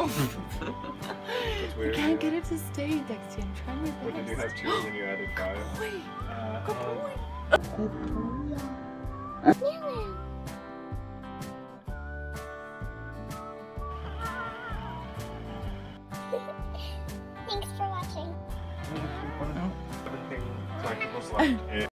I can't get it to stay, Dexter. I'm trying my best. What did you have 2 and then you added 5? Good boy. Good boy. Thanks for watching. Everything collectibles left.